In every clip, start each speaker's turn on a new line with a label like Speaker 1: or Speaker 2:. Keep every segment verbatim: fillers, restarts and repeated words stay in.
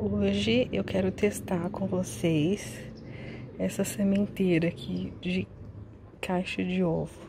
Speaker 1: Hoje eu quero testar com vocês essa sementeira aqui de caixa de ovo.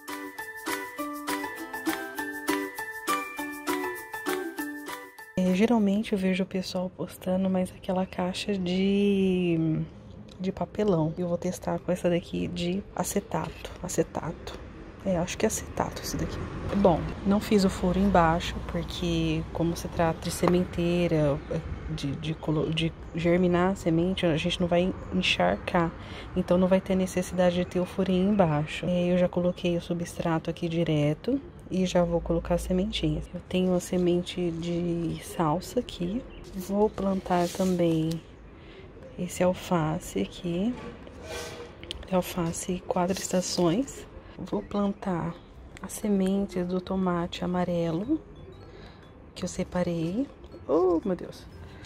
Speaker 1: É, geralmente eu vejo o pessoal postando, mas aquela caixa de, de papelão. Eu vou testar com essa daqui de acetato, acetato. É, acho que é acetato esse daqui. Bom, não fiz o furo embaixo, porque como se trata de sementeira, de, de, de germinar a semente, a gente não vai encharcar. Então não vai ter necessidade de ter o furinho embaixo. É, eu já coloquei o substrato aqui direto e já vou colocar as sementinhas. Eu tenho a semente de salsa aqui. Vou plantar também esse alface aqui. Alface quatro estações. Vou plantar as sementes do tomate amarelo que eu separei. Oh, meu Deus!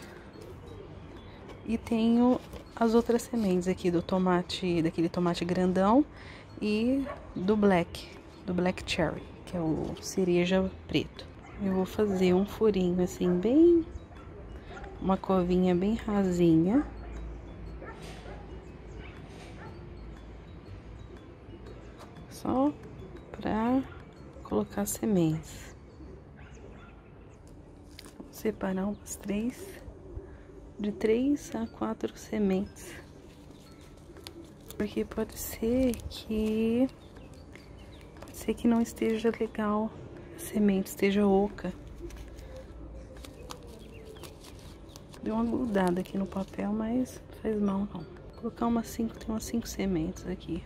Speaker 1: E tenho as outras sementes aqui do tomate, daquele tomate grandão e do black, do black cherry, que é o cereja preto. Eu vou fazer um furinho assim bem, uma covinha bem rasinha. Só para colocar sementes. Vou separar umas três, de três a quatro sementes. Porque pode ser que, pode ser que não esteja legal, a semente esteja oca. Deu uma grudada aqui no papel, mas não faz mal não. Vou colocar umas cinco, tem umas cinco sementes aqui.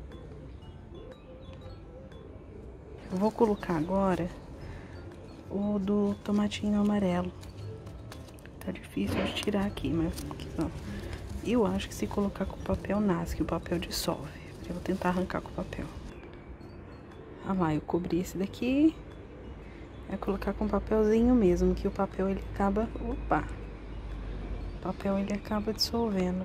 Speaker 1: Eu vou colocar agora o do tomatinho amarelo. Tá difícil de tirar aqui, mas não. Eu acho que se colocar com o papel nasce, que o papel dissolve. Eu vou tentar arrancar com o papel. Ah lá, eu cobri esse daqui. É colocar com papelzinho mesmo, que o papel ele acaba... Opa! O papel ele acaba dissolvendo.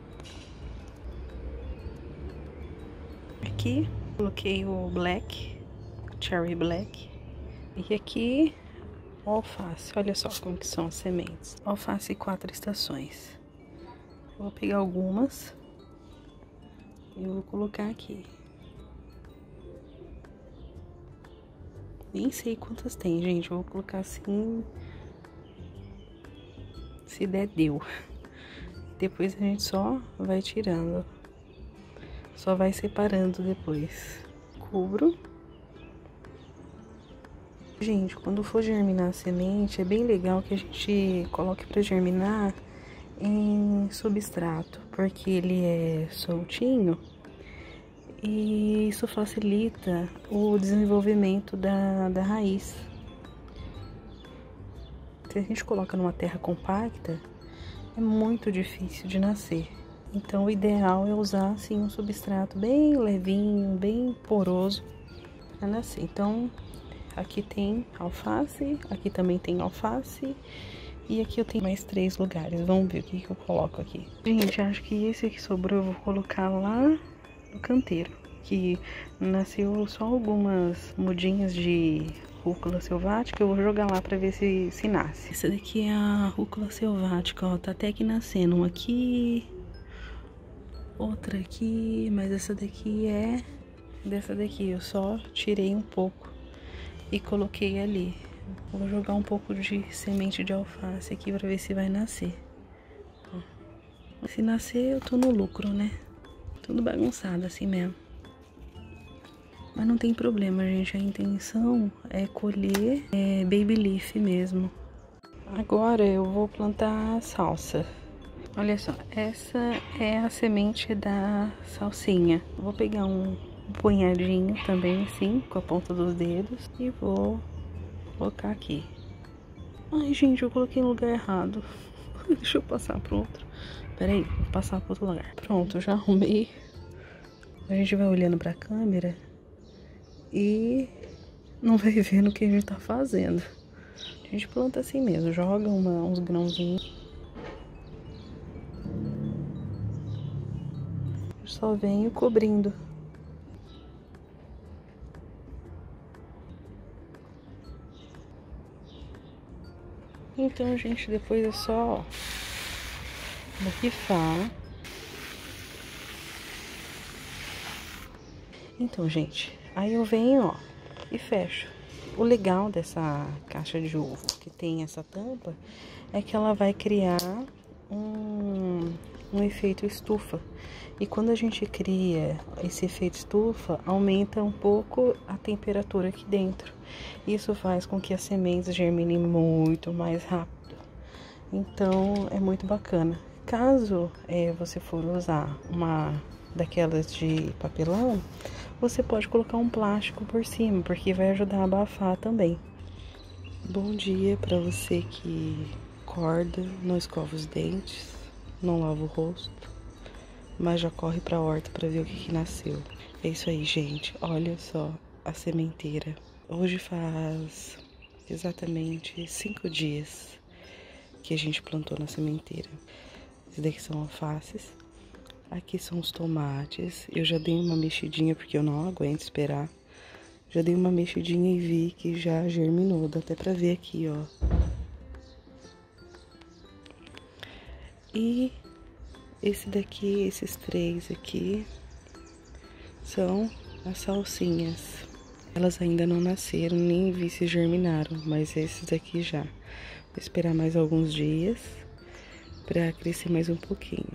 Speaker 1: Aqui, coloquei o black. Cherry black. E aqui o alface. Olha só como que são as sementes. Alface quatro estações. Vou pegar algumas e vou colocar aqui. Nem sei quantas tem, gente. Eu vou colocar assim. Se der, deu. Depois a gente só vai tirando. Só vai separando depois. Cubro. Gente, quando for germinar a semente, é bem legal que a gente coloque para germinar em substrato, porque ele é soltinho e isso facilita o desenvolvimento da, da raiz. Se a gente coloca numa terra compacta, é muito difícil de nascer. Então, o ideal é usar assim um substrato bem levinho, bem poroso para nascer. Então, aqui tem alface, aqui também tem alface. E aqui eu tenho mais três lugares. Vamos ver o que, que eu coloco aqui. Gente, acho que esse que sobrou eu vou colocar lá no canteiro. Que nasceu só algumas mudinhas de rúcula selvática. Eu vou jogar lá pra ver se, se nasce. Essa daqui é a rúcula selvática, ó. Tá até aqui nascendo. Uma aqui, outra aqui. Mas essa daqui é dessa daqui. Eu só tirei um pouco e coloquei ali. Vou jogar um pouco de semente de alface aqui pra ver se vai nascer. Se nascer, eu tô no lucro, né? Tudo bagunçado assim mesmo. Mas não tem problema, gente. A intenção é colher é, baby leaf mesmo. Agora eu vou plantar a salsa. Olha só, essa é a semente da salsinha. Vou pegar um punhadinho também assim, com a ponta dos dedos. E vou colocar aqui. Ai, gente, eu coloquei no lugar errado. Deixa eu passar pro outro. Pera aí, vou passar pro outro lugar. Pronto, eu já arrumei. A gente vai olhando pra câmera e não vai vendo o que a gente tá fazendo. A gente planta assim mesmo, joga uma, uns grãozinhos. Eu só venho cobrindo. Então, gente, depois é só borrifar. Então, gente, aí eu venho, ó, e fecho. O legal dessa caixa de ovo que tem essa tampa é que ela vai criar um, um efeito estufa. E quando a gente cria esse efeito estufa, aumenta um pouco a temperatura aqui dentro. Isso faz com que as sementes germinem muito mais rápido. Então, é muito bacana. Caso é, você for usar uma daquelas de papelão, você pode colocar um plástico por cima, porque vai ajudar a abafar também. Bom dia para você que acorda, não escova os dentes, não lava o rosto, mas já corre pra horta para ver o que, que nasceu. É isso aí, gente. Olha só a sementeira. Hoje faz exatamente cinco dias que a gente plantou na sementeira. Esses daqui são alfaces. Aqui são os tomates. Eu já dei uma mexidinha porque eu não aguento esperar. Já dei uma mexidinha e vi que já germinou. Dá até pra ver aqui, ó. E esse daqui, esses três aqui, são as salsinhas. Elas ainda não nasceram, nem vi se germinaram, mas esses daqui já. Vou esperar mais alguns dias pra crescer mais um pouquinho.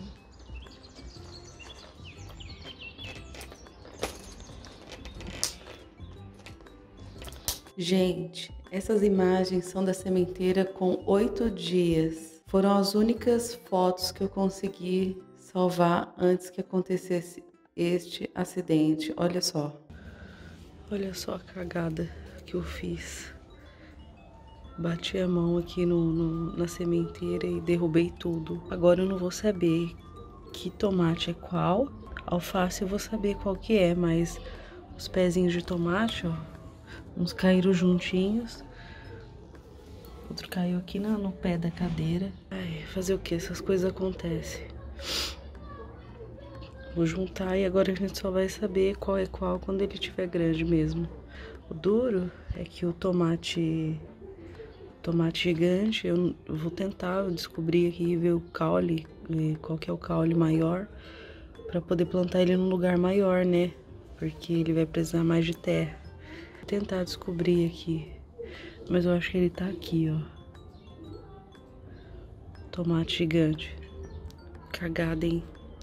Speaker 1: Gente, essas imagens são da sementeira com oito dias. Foram as únicas fotos que eu consegui salvar antes que acontecesse este acidente. Olha só. Olha só a cagada que eu fiz. Bati a mão aqui no, no, na sementeira e derrubei tudo. Agora eu não vou saber que tomate é qual. Alface eu vou saber qual que é, mas os pezinhos de tomate, ó. Uns caíram juntinhos. Outro caiu aqui no, no pé da cadeira. Ai, fazer o que? Essas coisas acontecem. Vou juntar e agora a gente só vai saber qual é qual quando ele estiver grande mesmo. O duro é que o tomate... Tomate gigante, eu vou tentar descobrir aqui, ver o caule, qual que é o caule maior, pra poder plantar ele num lugar maior, né? Porque ele vai precisar mais de terra. Tentar descobrir aqui, mas eu acho que ele tá aqui, ó. Tomate gigante. Cagada, hein?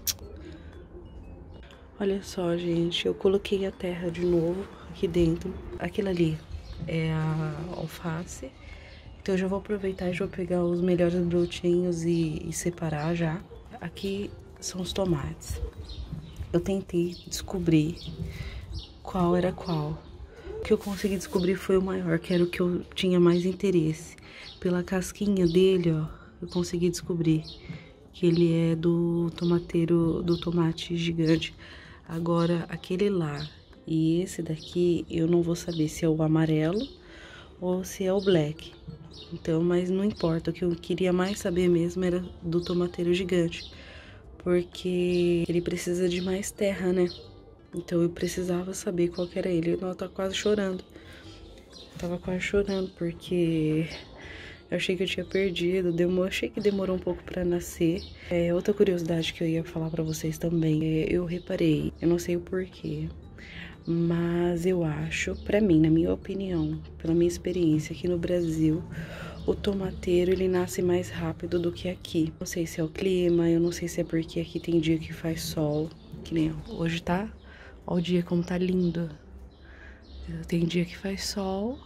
Speaker 1: Olha só, gente, eu coloquei a terra de novo aqui dentro. Aquilo ali é a alface. Então eu já vou aproveitar e já vou pegar os melhores brotinhos e, e separar já. Aqui são os tomates. Eu tentei descobrir qual era qual. O que eu consegui descobrir foi o maior, que era o que eu tinha mais interesse. Pela casquinha dele, ó, eu consegui descobrir que ele é do tomateiro, do tomate gigante. Agora, aquele lá e esse daqui, eu não vou saber se é o amarelo ou se é o black. Então, mas não importa, o que eu queria mais saber mesmo era do tomateiro gigante. Porque ele precisa de mais terra, né? Então eu precisava saber qual que era ele. Eu tava quase chorando. Eu tava quase chorando porque eu achei que eu tinha perdido. Demorou, achei que demorou um pouco pra nascer. É, outra curiosidade que eu ia falar pra vocês também. É, eu reparei, eu não sei o porquê, mas eu acho, pra mim, na minha opinião, pela minha experiência aqui no Brasil, o tomateiro ele nasce mais rápido do que aqui. Não sei se é o clima, eu não sei se é porque aqui tem dia que faz sol, que nem hoje tá. Olha o dia como tá lindo. Tem dia que faz sol.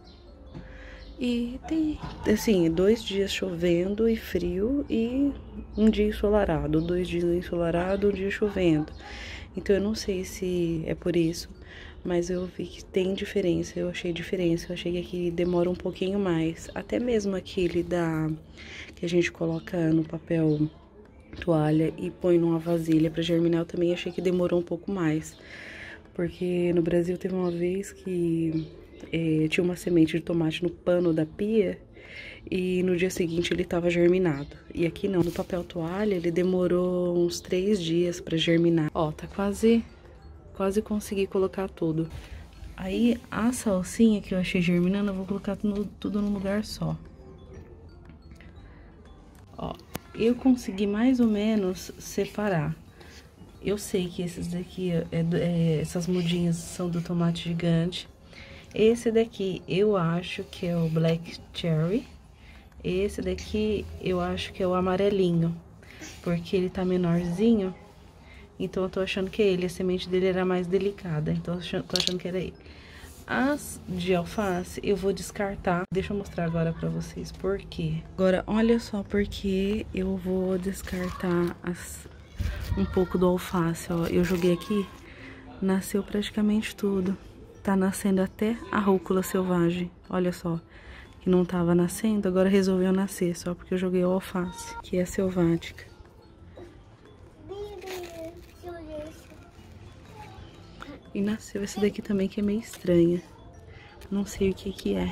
Speaker 1: E tem, assim, dois dias chovendo e frio e um dia ensolarado. Dois dias ensolarado, um dia chovendo. Então eu não sei se é por isso, mas eu vi que tem diferença. Eu achei diferença. Eu achei que aqui demora um pouquinho mais. Até mesmo aquele da que a gente coloca no papel toalha e põe numa vasilha para germinar, eu também achei que demorou um pouco mais. Porque no Brasil teve uma vez que é, tinha uma semente de tomate no pano da pia e no dia seguinte ele estava germinado. E aqui não, no papel toalha ele demorou uns três dias para germinar. Ó, tá quase, quase consegui colocar tudo. Aí a salsinha que eu achei germinando, eu vou colocar tudo, tudo num lugar só. Ó, eu consegui mais ou menos separar. Eu sei que esses daqui, é, é, essas mudinhas são do tomate gigante. Esse daqui eu acho que é o Black Cherry. Esse daqui eu acho que é o amarelinho, porque ele tá menorzinho. Então eu tô achando que é ele, a semente dele era mais delicada, então eu tô achando que era ele. As de alface eu vou descartar. Deixa eu mostrar agora pra vocês por quê. Agora, olha só porque eu vou descartar as, um pouco do alface, ó. Eu joguei aqui, nasceu praticamente tudo. Tá nascendo até a rúcula selvagem, olha só. Que não tava nascendo, agora resolveu nascer, só porque eu joguei o alface, que é selvática. E nasceu esse daqui também, que é meio estranha. Não sei o que que é.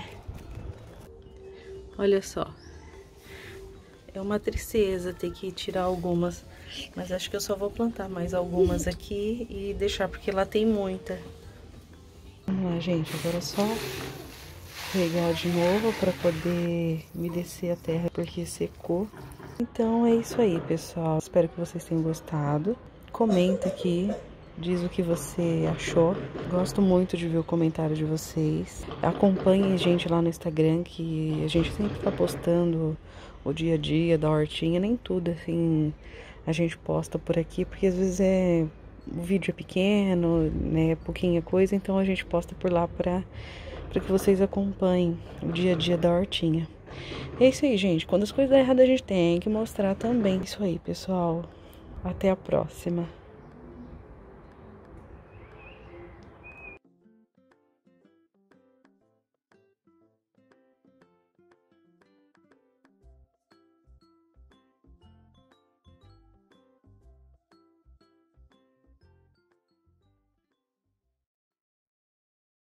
Speaker 1: Olha só. É uma tristeza ter que tirar algumas. Mas acho que eu só vou plantar mais algumas aqui e deixar, porque lá tem muita. Vamos lá, gente. Agora é só regar de novo para poder umedecer a terra, porque secou. Então é isso aí, pessoal. Espero que vocês tenham gostado. Comenta aqui. Diz o que você achou. Gosto muito de ver o comentário de vocês. Acompanhe a gente lá no Instagram, que a gente sempre tá postando o dia a dia da hortinha. Nem tudo, assim, a gente posta por aqui, porque às vezes é... o vídeo é pequeno, né, pouquinha coisa, então a gente posta por lá pra, pra que vocês acompanhem o dia a dia da hortinha. É isso aí, gente. Quando as coisas dão errado, a gente tem que mostrar também. É isso aí, pessoal. Até a próxima.